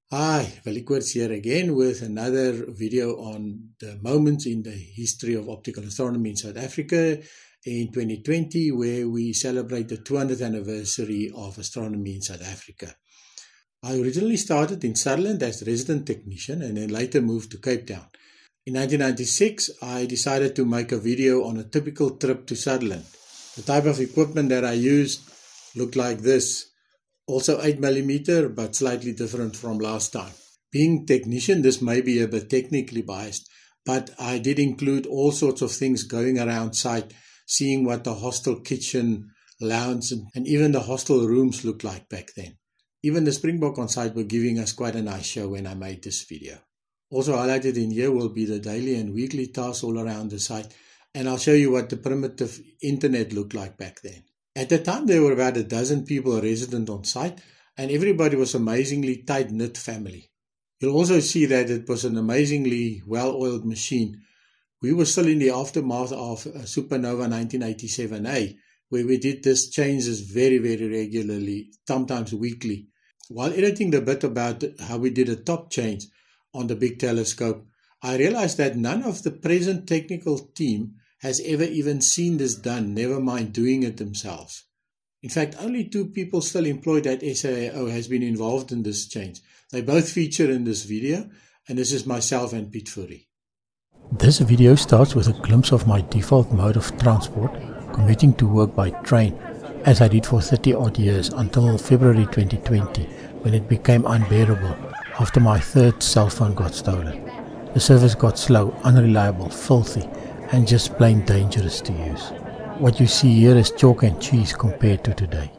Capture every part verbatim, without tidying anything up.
Hi, Welikoorts here again with another video on the moments in the history of optical astronomy in South Africa in twenty twenty, where we celebrate the two hundredth anniversary of astronomy in South Africa. I originally started in Sutherland as resident technician and then later moved to Cape Town. In nineteen ninety-six, I decided to make a video on a typical trip to Sutherland. The type of equipment that I used looked like this. Also eight millimeter, but slightly different from last time. Being technician, this may be a bit technically biased, but I did include all sorts of things going around site, seeing what the hostel kitchen, lounge, and even the hostel rooms looked like back then. Even the Springbok on site were giving us quite a nice show when I made this video. Also highlighted in here will be the daily and weekly tasks all around the site, and I'll show you what the primitive internet looked like back then. At the time, there were about a dozen people resident on site, and everybody was an amazingly tight-knit family. You'll also see that it was an amazingly well-oiled machine. We were still in the aftermath of Supernova nineteen eighty-seven A, where we did these changes very, very regularly, sometimes weekly. While editing the bit about how we did a top change on the big telescope, I realized that none of the present technical team has ever even seen this done, never mind doing it themselves. In fact, only two people still employed at S A A O has been involved in this change. They both feature in this video, and this is myself and Piet Fourie. This video starts with a glimpse of my default mode of transport, commuting to work by train, as I did for thirty odd years until February twenty twenty, when it became unbearable after my third cell phone got stolen. The service got slow, unreliable, filthy, and just plain dangerous to use. What you see here is chalk and cheese compared to today.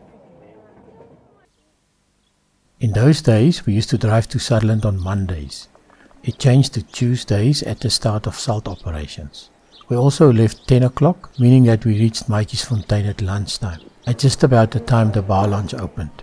In those days, we used to drive to Sutherland on Mondays. It changed to Tuesdays at the start of salt operations. We also left ten o'clock, meaning that we reached Maatjiesfontein at lunchtime, at just about the time the bar lounge opened.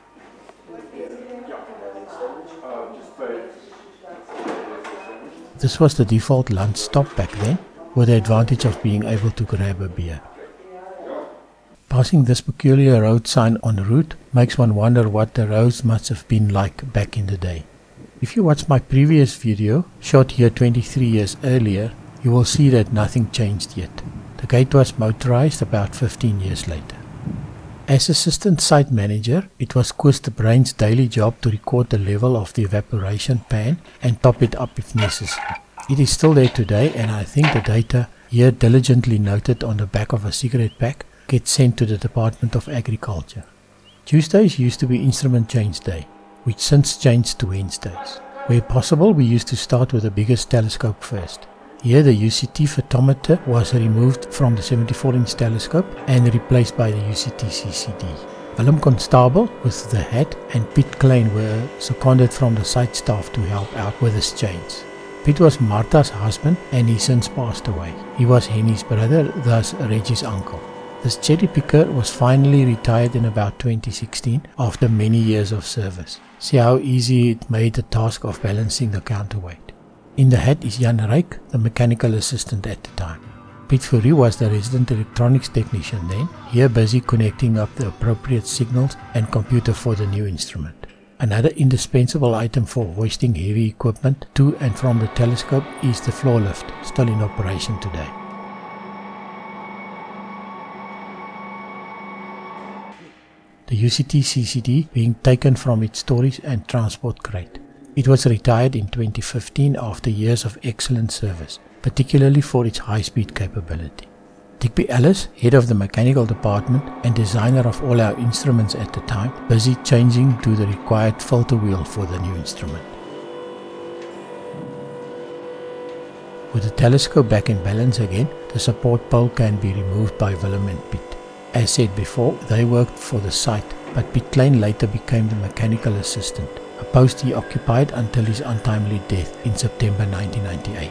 This was the default lunch stop back then, with the advantage of being able to grab a beer. Passing this peculiar road sign on the route makes one wonder what the roads must have been like back in the day. If you watch my previous video, shot here twenty-three years earlier, you will see that nothing changed yet. The gate was motorized about fifteen years later. As assistant site manager, it was Koos de Bruyn's daily job to record the level of the evaporation pan and top it up if necessary. It is still there today, and I think the data here diligently noted on the back of a cigarette pack gets sent to the Department of Agriculture. Tuesdays used to be instrument change day, which since changed to Wednesdays. Where possible, we used to start with the biggest telescope first. Here the U C T photometer was removed from the seventy-four inch telescope and replaced by the U C T C C D. Willem Constable with the hat and Piet Klein were seconded from the site staff to help out with this change. Piet was Martha's husband and he since passed away. He was Henny's brother, thus Reggie's uncle. This cherry picker was finally retired in about twenty sixteen after many years of service. See how easy it made the task of balancing the counterweight. In the hat is Jan Ryk, the mechanical assistant at the time. Piet Fourie was the resident electronics technician then, here busy connecting up the appropriate signals and computer for the new instrument. Another indispensable item for hoisting heavy equipment to and from the telescope is the floor lift, still in operation today. The U C T C C D being taken from its storage and transport crate. It was retired in twenty fifteen after years of excellent service, particularly for its high-speed capability. Digby Ellis, head of the mechanical department and designer of all our instruments at the time, busy changing to the required filter wheel for the new instrument. With the telescope back in balance again, the support pole can be removed by Willem and Piet. As said before, they worked for the site, but Piet Klein later became the mechanical assistant, a post he occupied until his untimely death in September nineteen ninety-eight.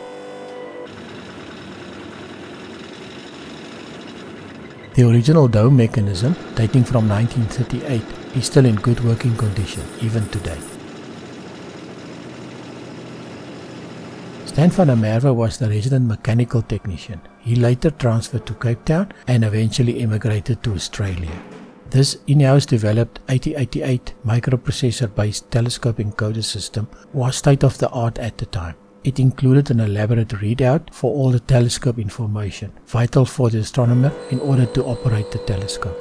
The original dome mechanism, dating from nineteen thirty-eight, is still in good working condition, even today. Stan van der Merwe was the resident mechanical technician. He later transferred to Cape Town and eventually emigrated to Australia. This in-house developed eighty eighty-eight microprocessor based telescope encoder system was state of the art at the time. It included an elaborate readout for all the telescope information, vital for the astronomer in order to operate the telescope.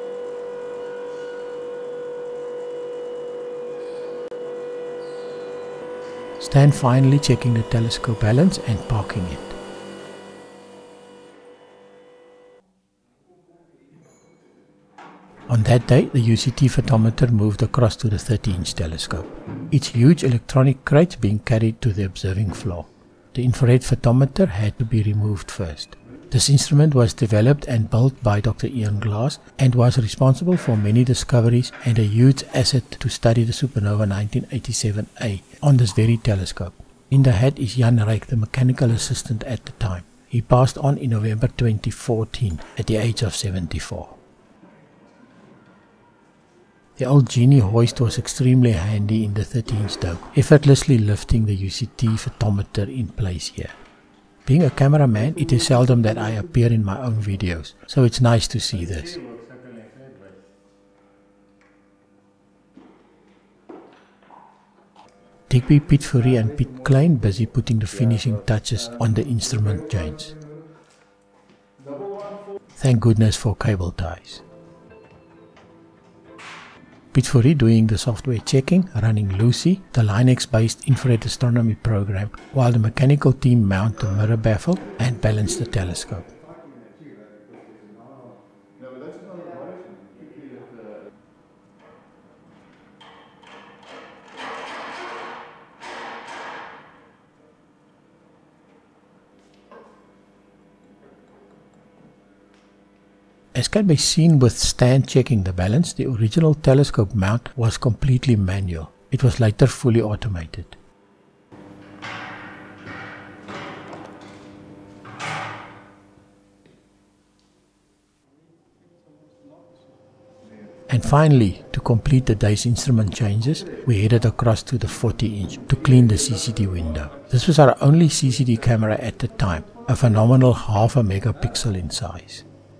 Stan finally checking the telescope balance and parking it. On that day, the U C T photometer moved across to the thirty inch telescope, its huge electronic crates being carried to the observing floor. The infrared photometer had to be removed first. This instrument was developed and built by Doctor Ian Glass and was responsible for many discoveries and a huge asset to study the supernova nineteen eighty-seven A on this very telescope. In the hat is Jan Ryk, the mechanical assistant at the time. He passed on in November twenty fourteen at the age of seventy-four. The old Genie hoist was extremely handy in the thirty inch dome, effortlessly lifting the U C T photometer in place here. Being a cameraman, it is seldom that I appear in my own videos, so it's nice to see this. Digby, Piet Fourie and Piet Klein busy putting the finishing touches on the instrument joints. Thank goodness for cable ties. Piet Fourie doing the software checking, running Lucy, the Linux-based infrared astronomy program, while the mechanical team mount the mirror baffle and balance the telescope. As can be seen with Stan checking the balance, the original telescope mount was completely manual. It was later fully automated. And finally, to complete the day's instrument changes, we headed across to the forty inch to clean the C C D window. This was our only C C D camera at the time, a phenomenal half a megapixel in size.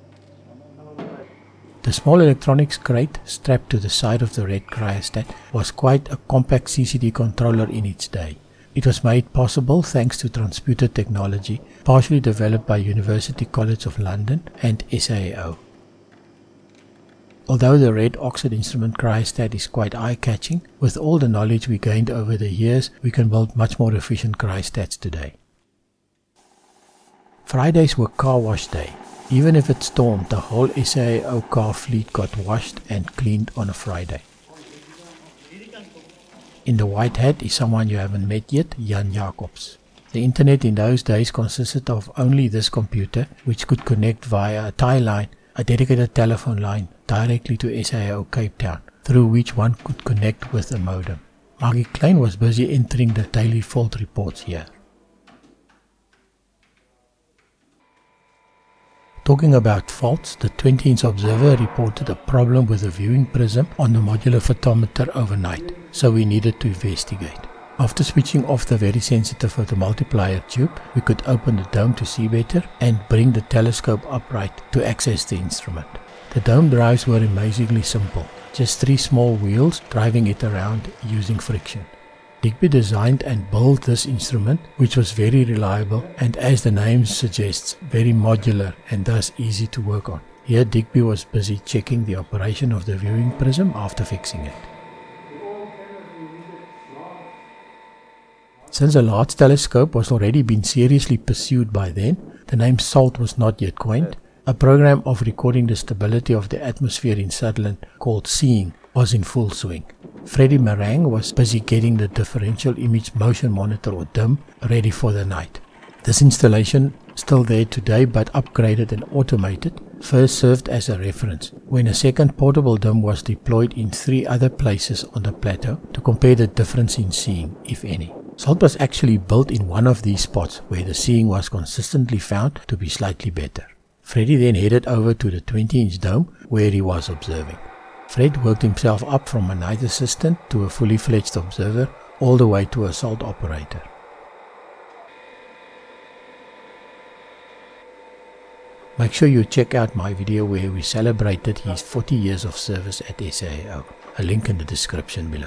The small electronics crate strapped to the side of the red cryostat was quite a compact C C D controller in its day. It was made possible thanks to transputer technology, partially developed by University College of London and S A A O. Although the red oxide instrument cryostat is quite eye-catching, with all the knowledge we gained over the years, we can build much more efficient cryostats today. Fridays were car wash day. Even if it stormed, the whole S A A O car fleet got washed and cleaned on a Friday. In the white hat is someone you haven't met yet, Jan Jacobs. The internet in those days consisted of only this computer, which could connect via a tie line, a dedicated telephone line, directly to S A A O Cape Town, through which one could connect with a modem. Maggie Klein was busy entering the daily fault reports here. Talking about faults, the twenty inch observer reported a problem with a viewing prism on the modular photometer overnight, so we needed to investigate. After switching off the very sensitive photomultiplier tube, we could open the dome to see better and bring the telescope upright to access the instrument. The dome drives were amazingly simple, just three small wheels driving it around using friction. Digby designed and built this instrument, which was very reliable and, as the name suggests, very modular and thus easy to work on. Here Digby was busy checking the operation of the viewing prism after fixing it. Since the large telescope was already been seriously pursued by then, the name SALT was not yet coined. A program of recording the stability of the atmosphere in Sutherland called SEEING was in full swing. Freddie Marang was busy getting the differential image motion monitor, or D I M, ready for the night. This installation, still there today but upgraded and automated, first served as a reference when a second portable D I M was deployed in three other places on the plateau to compare the difference in seeing, if any. SALT was actually built in one of these spots where the seeing was consistently found to be slightly better. Freddie then headed over to the twenty inch dome where he was observing. Fred worked himself up from a night assistant to a fully fledged observer, all the way to a SALT operator. Make sure you check out my video where we celebrated his forty years of service at S A O. A link in the description below.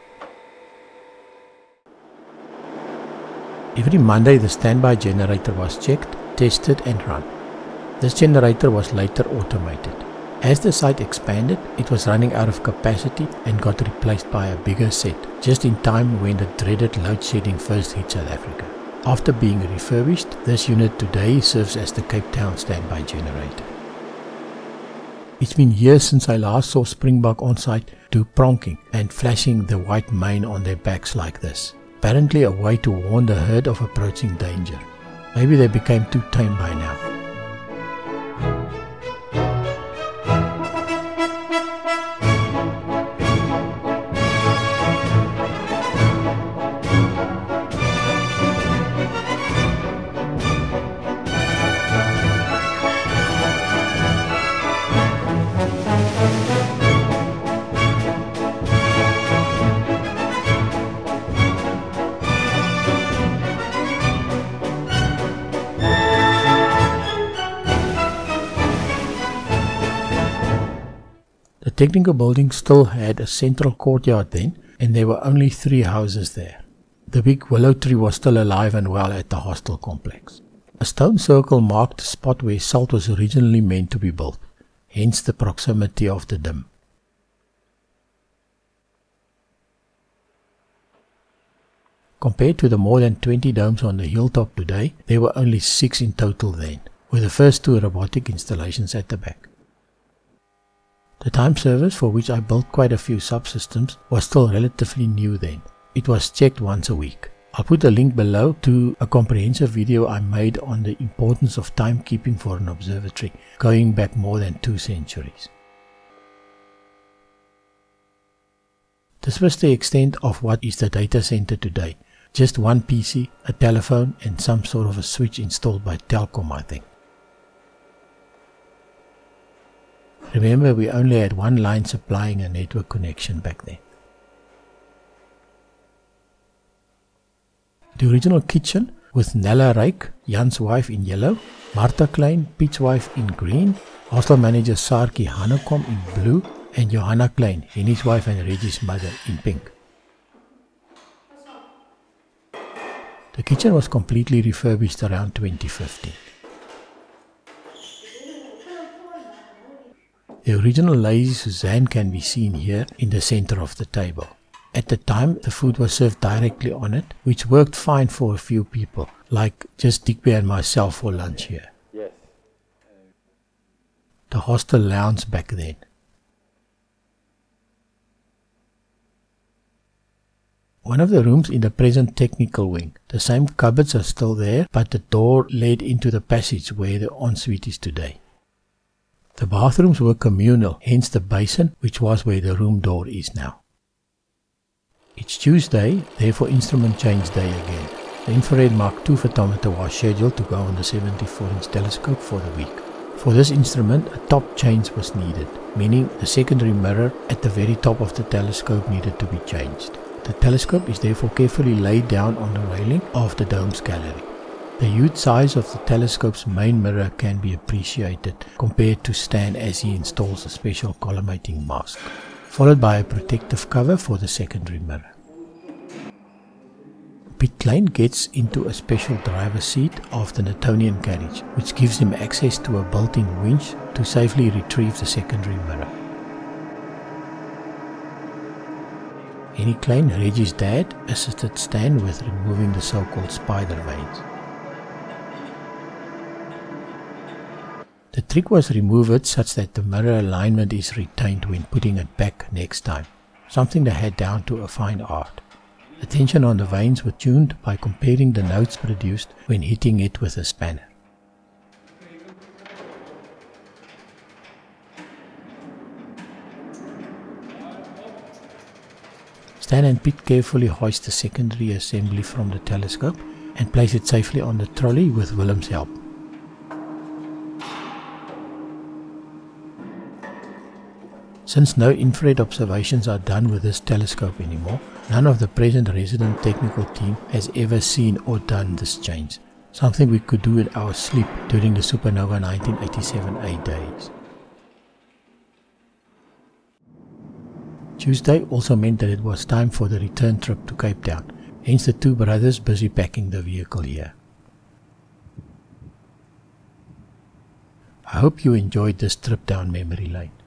Every Monday the standby generator was checked, tested and run. This generator was later automated. As the site expanded, it was running out of capacity and got replaced by a bigger set, just in time when the dreaded load shedding first hit South Africa. After being refurbished, this unit today serves as the Cape Town standby generator. It's been years since I last saw Springbok on site do pronking and flashing the white mane on their backs like this. Apparently a way to warn the herd of approaching danger. Maybe they became too tame by now. The technical building still had a central courtyard then, and there were only three houses there. The big willow tree was still alive and well at the hostel complex. A stone circle marked the spot where salt was originally meant to be built, hence the proximity of the dome. Compared to the more than twenty domes on the hilltop today, there were only six in total then, with the first two robotic installations at the back. The time service, for which I built quite a few subsystems, was still relatively new then. It was checked once a week. I'll put a link below to a comprehensive video I made on the importance of timekeeping for an observatory, going back more than two centuries. This was the extent of what is the data center today. Just one P C, a telephone and some sort of a switch installed by Telkom, I think. Remember, we only had one line supplying a network connection back then. The original kitchen with Nella Ryk, Jan's wife in yellow, Martha Klein, Piet's wife in green, hostel manager Sarki Hanekom in blue, and Johanna Klein, Henny's wife and Reggie's mother, in pink. The kitchen was completely refurbished around twenty fifteen. The original Lazy Suzanne can be seen here in the center of the table. At the time, the food was served directly on it, which worked fine for a few people, like just Digby and myself for lunch here. Yes. The Hostel Lounge back then. One of the rooms in the present technical wing. The same cupboards are still there, but the door led into the passage where the ensuite is today. The bathrooms were communal, hence the basin, which was where the room door is now. It's Tuesday, therefore instrument change day again. The infrared Mark two photometer was scheduled to go on the seventy-four inch telescope for the week. For this instrument, a top change was needed, meaning the secondary mirror at the very top of the telescope needed to be changed. The telescope is therefore carefully laid down on the railing of the dome's gallery. The huge size of the telescope's main mirror can be appreciated compared to Stan as he installs a special collimating mask, followed by a protective cover for the secondary mirror. Piet Klein gets into a special driver's seat of the Newtonian carriage, which gives him access to a built-in winch to safely retrieve the secondary mirror. Henny Klein, Reggie's dad, assisted Stan with removing the so-called spider veins. The trick was removed such that the mirror alignment is retained when putting it back next time, something they had down to a fine art. The tension on the veins were tuned by comparing the notes produced when hitting it with a spanner. Stan and Piet carefully hoist the secondary assembly from the telescope and place it safely on the trolley with Willem's help. Since no infrared observations are done with this telescope anymore, none of the present resident technical team has ever seen or done this change. something we could do in our sleep during the Supernova nineteen eighty-seven A days. Tuesday also meant that it was time for the return trip to Cape Town, hence the two brothers busy packing the vehicle here. I hope you enjoyed this trip down memory lane.